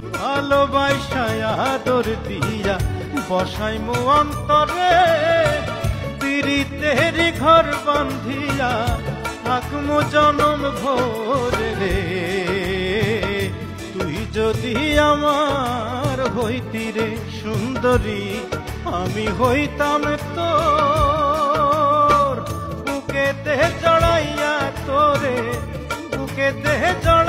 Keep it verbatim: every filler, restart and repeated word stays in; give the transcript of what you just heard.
ভালোবাসায় আদর দিয়া বসাইমু অন্তরে, পিরিতেরি ঘর বান্ধিয়া থাকমু জনম ভোরে রে। তুই যদি আমার হইতি রে সুন্দরী, আমি হইতাম তোর বুকেতে জড়াইয়া তোরে, বুকেতে জড়াইয়া